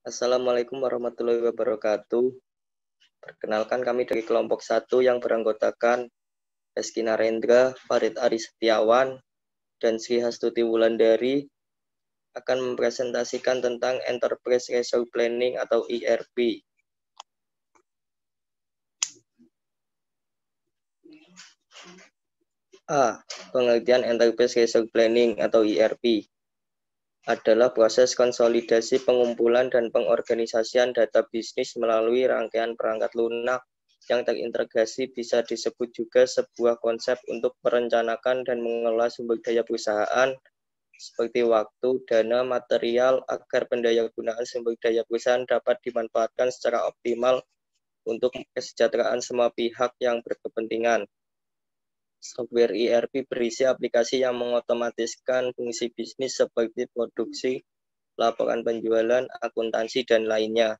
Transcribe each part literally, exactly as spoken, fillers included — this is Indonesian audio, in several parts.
Assalamualaikum warahmatullahi wabarakatuh. Perkenalkan kami dari kelompok satu yang beranggotakan Reski Narendra, Farid Ari Setiawan, dan Sri Hastuti Wulandari akan mempresentasikan tentang Enterprise Resource Planning atau E R P. A. Pengertian Enterprise Resource Planning atau E R P adalah proses konsolidasi pengumpulan dan pengorganisasian data bisnis melalui rangkaian perangkat lunak yang terintegrasi. Bisa disebut juga sebuah konsep untuk merencanakan dan mengelola sumber daya perusahaan seperti waktu, dana, material agar pendayagunaan sumber daya perusahaan dapat dimanfaatkan secara optimal untuk kesejahteraan semua pihak yang berkepentingan. Software E R P berisi aplikasi yang mengotomatiskan fungsi bisnis seperti produksi, laporan penjualan, akuntansi, dan lainnya.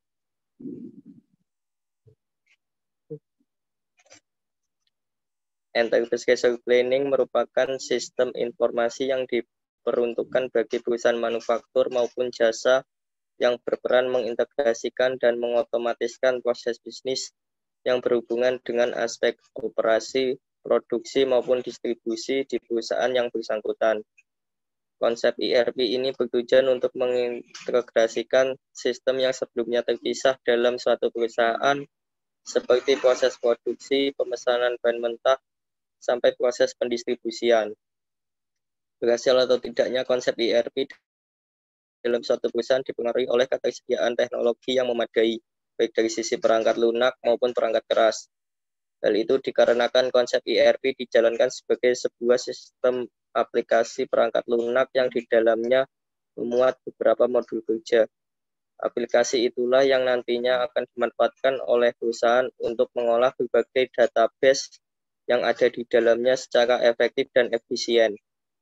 Enterprise Resource Planning merupakan sistem informasi yang diperuntukkan bagi perusahaan manufaktur maupun jasa yang berperan mengintegrasikan dan mengotomatiskan proses bisnis yang berhubungan dengan aspek operasi, produksi maupun distribusi di perusahaan yang bersangkutan. Konsep E R P ini bertujuan untuk mengintegrasikan sistem yang sebelumnya terpisah dalam suatu perusahaan seperti proses produksi, pemesanan bahan mentah, sampai proses pendistribusian. Berhasil atau tidaknya konsep E R P dalam suatu perusahaan dipengaruhi oleh ketersediaan teknologi yang memadai, baik dari sisi perangkat lunak maupun perangkat keras. Hal itu dikarenakan konsep E R P dijalankan sebagai sebuah sistem aplikasi perangkat lunak yang di dalamnya memuat beberapa modul kerja. Aplikasi itulah yang nantinya akan dimanfaatkan oleh perusahaan untuk mengolah berbagai database yang ada di dalamnya secara efektif dan efisien.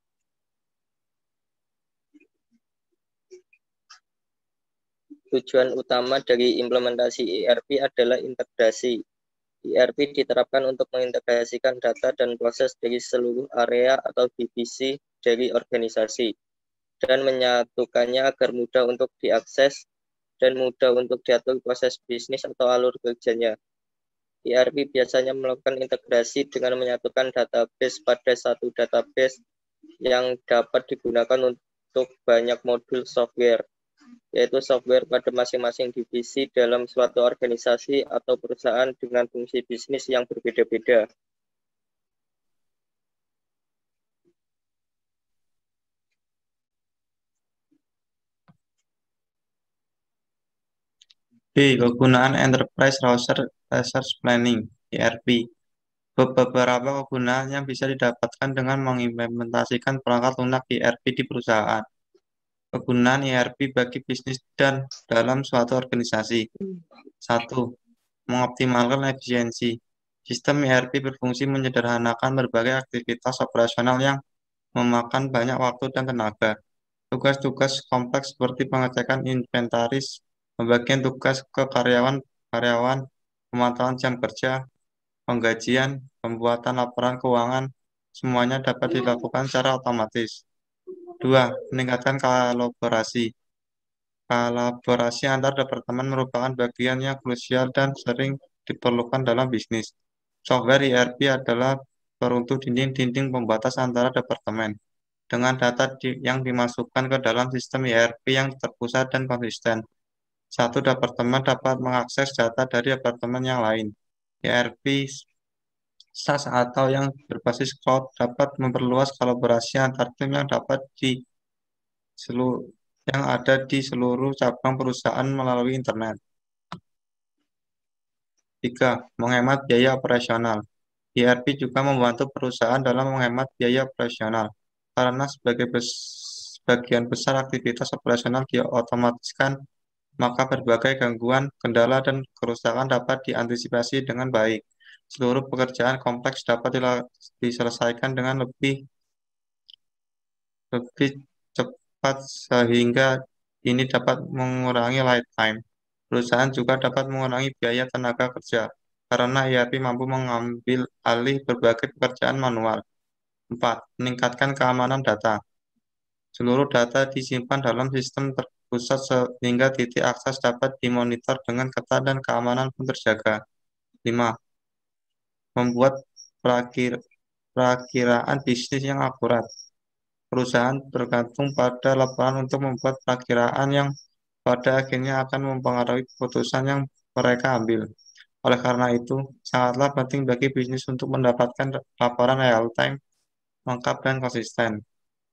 Tujuan utama dari implementasi E R P adalah integrasi. E R P diterapkan untuk mengintegrasikan data dan proses dari seluruh area atau divisi dari organisasi dan menyatukannya agar mudah untuk diakses dan mudah untuk diatur proses bisnis atau alur kerjanya. E R P biasanya melakukan integrasi dengan menyatukan database pada satu database yang dapat digunakan untuk banyak modul software, yaitu software pada masing-masing divisi dalam suatu organisasi atau perusahaan dengan fungsi bisnis yang berbeda-beda. B. Kegunaan Enterprise Resource Planning (E R P). Beberapa kegunaan yang bisa didapatkan dengan mengimplementasikan perangkat lunak E R P di perusahaan. Kegunaan E R P bagi bisnis dan dalam suatu organisasi. Satu. Mengoptimalkan efisiensi. Sistem E R P berfungsi menyederhanakan berbagai aktivitas operasional yang memakan banyak waktu dan tenaga. Tugas-tugas kompleks seperti pengecekan inventaris, pembagian tugas ke karyawan-karyawan, pemantauan jam kerja, penggajian, pembuatan laporan keuangan, semuanya dapat dilakukan secara otomatis. Dua. Meningkatkan kolaborasi. Kolaborasi antar departemen merupakan bagian yang krusial dan sering diperlukan dalam bisnis. Software E R P adalah peruntuk dinding-dinding pembatas antara departemen. Dengan data di, yang dimasukkan ke dalam sistem E R P yang terpusat dan konsisten, satu departemen dapat mengakses data dari departemen yang lain. E R P SaaS atau yang berbasis cloud dapat memperluas kolaborasi antar tim yang dapat di seluruh yang ada di seluruh cabang perusahaan melalui internet. Tiga. Menghemat biaya operasional. E R P juga membantu perusahaan dalam menghemat biaya operasional karena sebagai bes, sebagian besar aktivitas operasional diotomatiskan, maka berbagai gangguan, kendala, dan kerusakan dapat diantisipasi dengan baik. Seluruh pekerjaan kompleks dapat diselesaikan dengan lebih lebih cepat sehingga ini dapat mengurangi lifetime. Perusahaan juga dapat mengurangi biaya tenaga kerja karena E R P mampu mengambil alih berbagai pekerjaan manual. Empat. Meningkatkan keamanan data. Seluruh data disimpan dalam sistem ter pusat sehingga titik akses dapat dimonitor dengan ketat dan keamanan pun terjaga. lima. Membuat perakir, perakiraan bisnis yang akurat. Perusahaan bergantung pada laporan untuk membuat perakiraan yang pada akhirnya akan mempengaruhi keputusan yang mereka ambil. Oleh karena itu, sangatlah penting bagi bisnis untuk mendapatkan laporan real-time, lengkap, dan konsisten.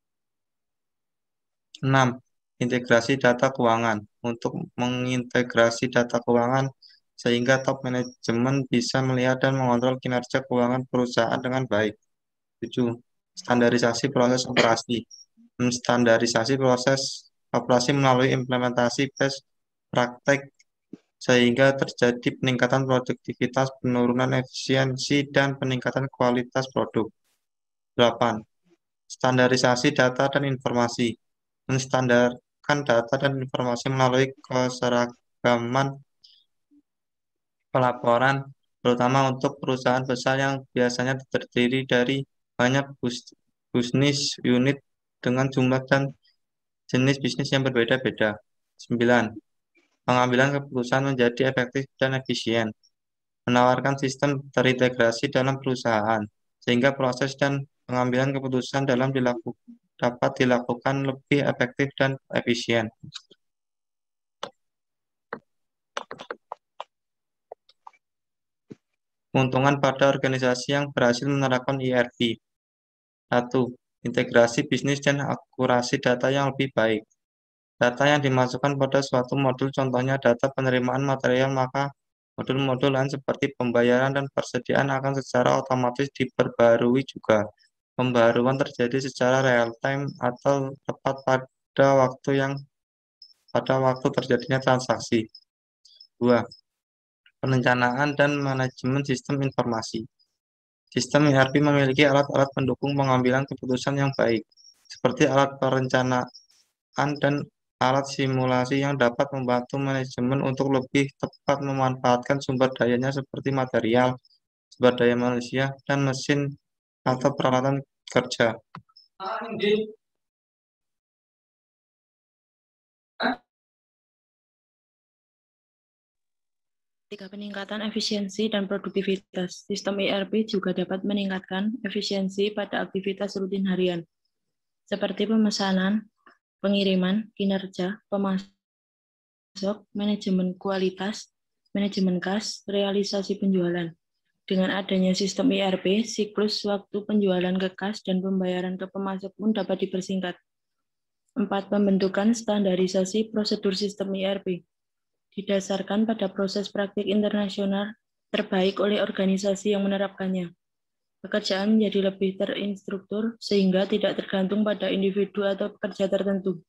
enam. Integrasi data keuangan. Untuk mengintegrasi data keuangan, sehingga top manajemen bisa melihat dan mengontrol kinerja keuangan perusahaan dengan baik. tujuh. Standarisasi proses operasi. Menstandarisasi proses operasi melalui implementasi best praktek sehingga terjadi peningkatan produktivitas, penurunan efisiensi, dan peningkatan kualitas produk. delapan. Standarisasi data dan informasi. Menstandarkan data dan informasi melalui keseragaman pelaporan, terutama untuk perusahaan besar yang biasanya terdiri dari banyak bisnis unit dengan jumlah dan jenis bisnis yang berbeda-beda. sembilan. Pengambilan keputusan menjadi efektif dan efisien. Menawarkan sistem terintegrasi dalam perusahaan, sehingga proses dan pengambilan keputusan dalam dilaku, dapat dilakukan lebih efektif dan efisien. Keuntungan pada organisasi yang berhasil menerapkan I R P. satu. Integrasi bisnis dan akurasi data yang lebih baik. Data yang dimasukkan pada suatu modul, contohnya data penerimaan material, maka modul-modul lain seperti pembayaran dan persediaan akan secara otomatis diperbarui juga. Pembaruan terjadi secara real-time atau tepat pada waktu yang pada waktu terjadinya transaksi. dua. Perencanaan dan manajemen sistem informasi. Sistem I R P memiliki alat-alat pendukung pengambilan keputusan yang baik, seperti alat perencanaan dan alat simulasi yang dapat membantu manajemen untuk lebih tepat memanfaatkan sumber dayanya seperti material, sumber daya manusia, dan mesin atau peralatan kerja. Ketika peningkatan efisiensi dan produktivitas, sistem I R P juga dapat meningkatkan efisiensi pada aktivitas rutin harian, seperti pemesanan, pengiriman, kinerja, pemasok, manajemen kualitas, manajemen kas, realisasi penjualan. Dengan adanya sistem I R P, siklus waktu penjualan ke kas dan pembayaran ke pemasok pun dapat dipersingkat. empat. Pembentukan standarisasi prosedur sistem I R P. Didasarkan pada proses praktik internasional terbaik oleh organisasi yang menerapkannya. Pekerjaan menjadi lebih terinstruktur sehingga tidak tergantung pada individu atau pekerja tertentu.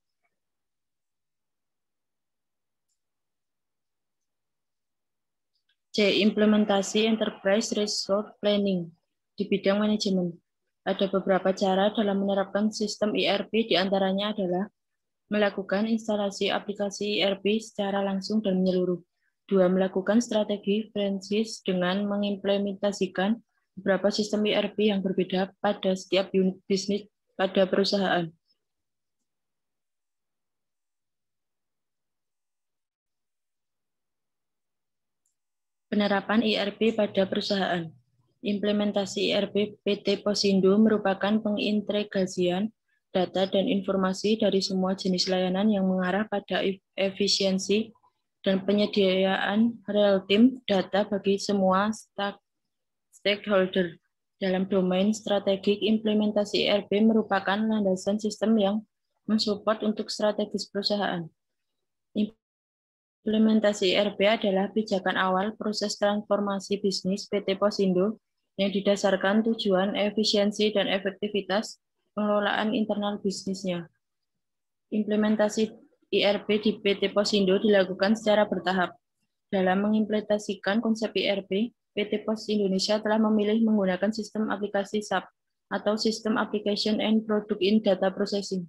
C. Implementasi Enterprise Resource Planning di bidang manajemen. Ada beberapa cara dalam menerapkan sistem I R P, diantaranya adalah melakukan instalasi aplikasi I R P secara langsung dan menyeluruh. Dua, melakukan strategi franchise dengan mengimplementasikan beberapa sistem I R P yang berbeda pada setiap unit bisnis pada perusahaan. Penerapan I R P pada perusahaan. Implementasi I R P P T Posindo merupakan pengintegrasian data dan informasi dari semua jenis layanan yang mengarah pada efisiensi dan penyediaan real-time data bagi semua stakeholder. Dalam domain strategik, implementasi I R P merupakan landasan sistem yang mensupport untuk strategis perusahaan. Implementasi I R P adalah pijakan awal proses transformasi bisnis P T Posindo yang didasarkan tujuan efisiensi dan efektivitas pengelolaan internal bisnisnya. Implementasi I R P di P T Posindo dilakukan secara bertahap. Dalam mengimplementasikan konsep I R P, P T Pos Indonesia telah memilih menggunakan sistem aplikasi S A P atau System Application and Product in Data Processing.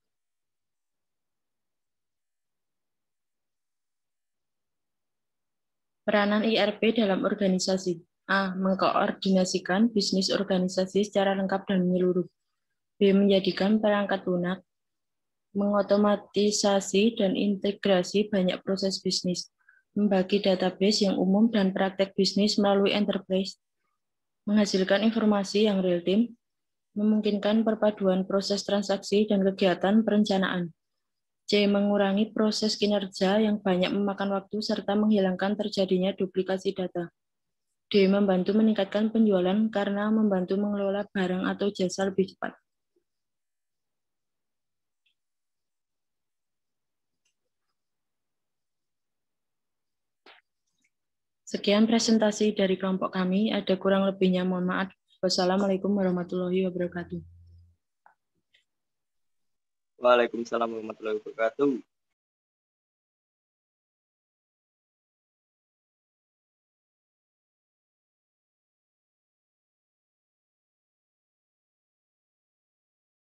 Peranan I R P dalam organisasi. A. Mengkoordinasikan bisnis organisasi secara lengkap dan menyeluruh. B. Menjadikan perangkat lunak mengotomatisasi dan integrasi banyak proses bisnis, membagi database yang umum dan praktek bisnis melalui enterprise, menghasilkan informasi yang real-time, memungkinkan perpaduan proses transaksi dan kegiatan perencanaan. C. Mengurangi proses kinerja yang banyak memakan waktu serta menghilangkan terjadinya duplikasi data. D. Membantu meningkatkan penjualan karena membantu mengelola barang atau jasa lebih cepat. Sekian presentasi dari kelompok kami. Ada kurang lebihnya mohon maaf. Wassalamualaikum warahmatullahi wabarakatuh. Waalaikumsalam warahmatullahi wabarakatuh.